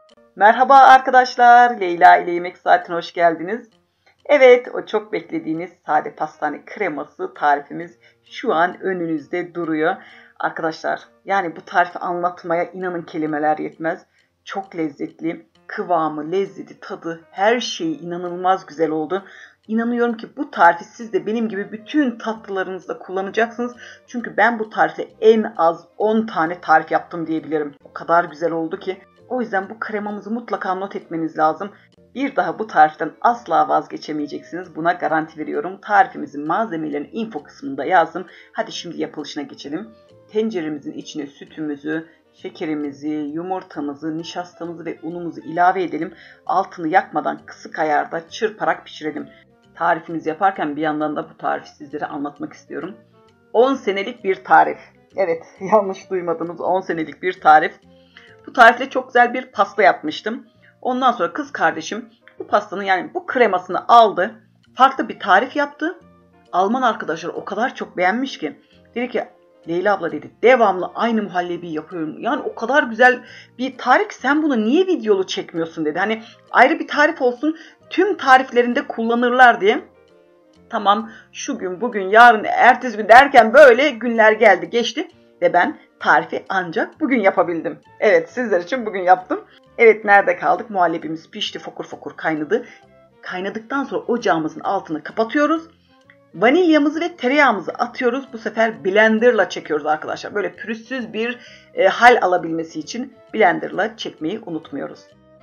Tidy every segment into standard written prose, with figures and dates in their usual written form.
Merhaba arkadaşlar, Leyla ile Yemek Saati'ne hoş geldiniz. Evet, o çok beklediğiniz sade pastane kreması tarifimiz şu an önünüzde duruyor. Arkadaşlar, yani bu tarifi anlatmaya inanın kelimeler yetmez. Çok lezzetli, kıvamı, lezzeti, tadı, her şeyi inanılmaz güzel oldu. İnanıyorum ki bu tarifi siz de benim gibi bütün tatlılarınızda kullanacaksınız. Çünkü ben bu tarife en az 10 tane tarif yaptım diyebilirim. O kadar güzel oldu ki. O yüzden bu kremamızı mutlaka not etmeniz lazım. Bir daha bu tariften asla vazgeçemeyeceksiniz. Buna garanti veriyorum. Tarifimizin malzemelerini info kısmında yazdım. Hadi şimdi yapılışına geçelim. Tenceremizin içine sütümüzü, şekerimizi, yumurtamızı, nişastamızı ve unumuzu ilave edelim. Altını yakmadan kısık ayarda çırparak pişirelim. Tarifimizi yaparken bir yandan da bu tarifi sizlere anlatmak istiyorum. 10 senelik bir tarif. Evet, yanlış duymadınız, 10 senelik bir tarif. Bu tarifle çok güzel bir pasta yapmıştım. Ondan sonra kız kardeşim bu pastanın yani bu kremasını aldı. Farklı bir tarif yaptı. Alman arkadaşlar o kadar çok beğenmiş ki. Dedi ki Leyla abla dedi devamlı aynı muhallebi yapıyorum. Yani o kadar güzel bir tarif sen bunu niye videolu çekmiyorsun dedi. Hani ayrı bir tarif olsun tüm tariflerinde kullanırlar diye. Tamam şu gün bugün yarın ertesi gün derken böyle günler geldi geçti ve ben tarifi ancak bugün yapabildim. Evet sizler için bugün yaptım. Evet nerede kaldık? Muhallebimiz pişti fokur fokur kaynadı. Kaynadıktan sonra ocağımızın altını kapatıyoruz. Vanilyamızı ve tereyağımızı atıyoruz. Bu sefer blenderla çekiyoruz arkadaşlar. Böyle pürüzsüz bir hal alabilmesi için blenderla çekmeyi unutmuyoruz.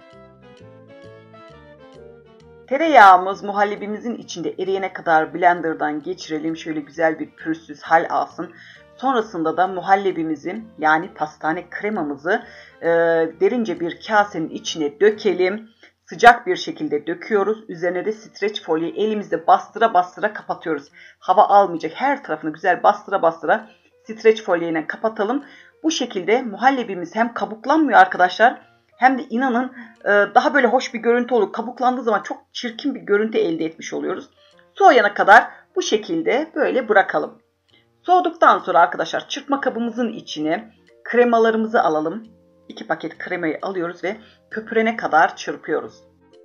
Tereyağımız muhallebimizin içinde eriyene kadar blenderdan geçirelim. Şöyle güzel bir pürüzsüz hal alsın. Sonrasında da muhallebimizi yani pastane kremamızı derince bir kasenin içine dökelim. Sıcak bir şekilde döküyoruz. Üzerine de streç folyo elimizde bastıra bastıra kapatıyoruz. Hava almayacak her tarafını güzel bastıra bastıra streç folyo ile kapatalım. Bu şekilde muhallebimiz hem kabuklanmıyor arkadaşlar hem de inanın daha böyle hoş bir görüntü olur. Kabuklandığı zaman çok çirkin bir görüntü elde etmiş oluyoruz. Soğuyana kadar bu şekilde böyle bırakalım. Soğuduktan sonra arkadaşlar çırpma kabımızın içine kremalarımızı alalım. 2 paket kremayı alıyoruz ve köpürene kadar çırpıyoruz.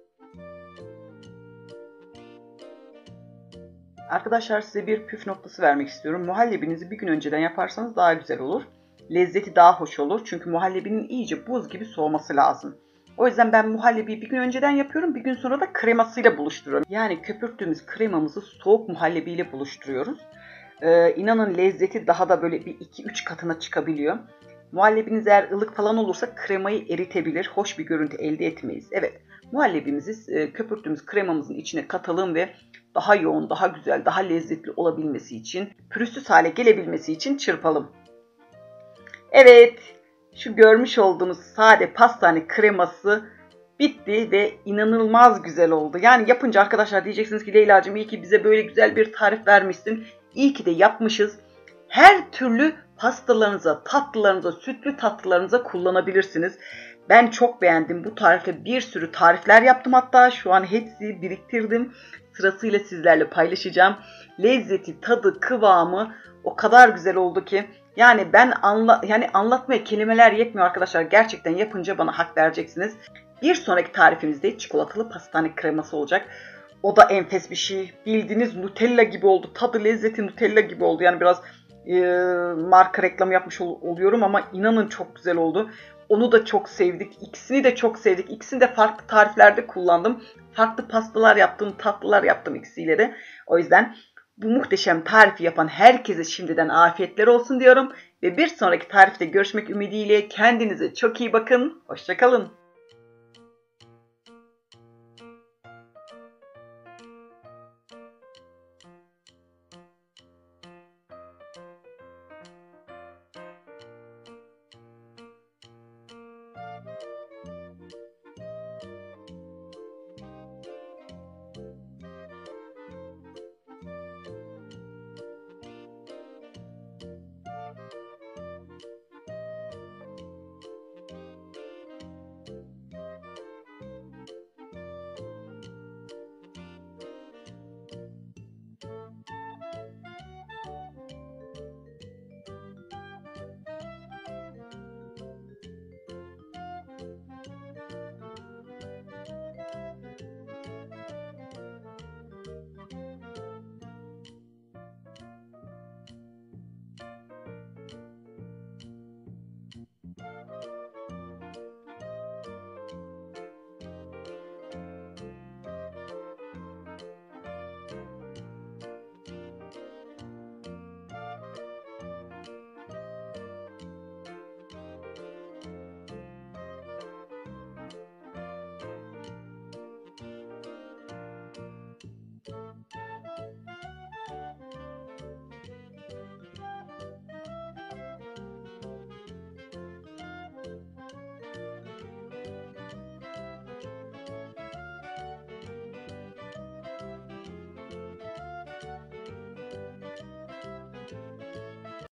Arkadaşlar size bir püf noktası vermek istiyorum. Muhallebinizi bir gün önceden yaparsanız daha güzel olur. Lezzeti daha hoş olur. Çünkü muhallebinin iyice buz gibi soğuması lazım. O yüzden ben muhallebiyi bir gün önceden yapıyorum. Bir gün sonra da kremasıyla buluşturuyorum. Yani köpürttüğümüz kremamızı soğuk muhallebiyle buluşturuyoruz. İnanın lezzeti daha da böyle bir 2-3 katına çıkabiliyor. Muhallebiniz eğer ılık falan olursa kremayı eritebilir. Hoş bir görüntü elde etmeyiz. Evet, muhallebimizi köpürttüğümüz kremamızın içine katalım ve daha yoğun, daha güzel, daha lezzetli olabilmesi için, pürüzsüz hale gelebilmesi için çırpalım. Evet, şu görmüş olduğunuz sade pastane kreması bitti ve inanılmaz güzel oldu. Yani yapınca arkadaşlar diyeceksiniz ki Leyla'cığım iyi ki bize böyle güzel bir tarif vermişsin. İyi ki de yapmışız. Her türlü pastalarınıza, tatlılarınıza, sütlü tatlılarınıza kullanabilirsiniz. Ben çok beğendim. Bu tarifle bir sürü tarifler yaptım hatta. Şu an hepsi biriktirdim. Sırasıyla sizlerle paylaşacağım. Lezzeti, tadı, kıvamı o kadar güzel oldu ki. Yani ben anlatmaya kelimeler yetmiyor arkadaşlar. Gerçekten yapınca bana hak vereceksiniz. Bir sonraki tarifimizde çikolatalı pastane kreması olacak. O da enfes bir şey. Bildiğiniz Nutella gibi oldu. Tadı lezzeti Nutella gibi oldu. Yani biraz marka reklamı yapmış oluyorum ama inanın çok güzel oldu. Onu da çok sevdik. İkisini de çok sevdik. İkisini de farklı tariflerde kullandım. Farklı pastalar yaptım, tatlılar yaptım ikisiyle de. O yüzden bu muhteşem tarifi yapan herkese şimdiden afiyetler olsun diyorum. Ve bir sonraki tarifte görüşmek ümidiyle kendinize çok iyi bakın. Hoşça kalın.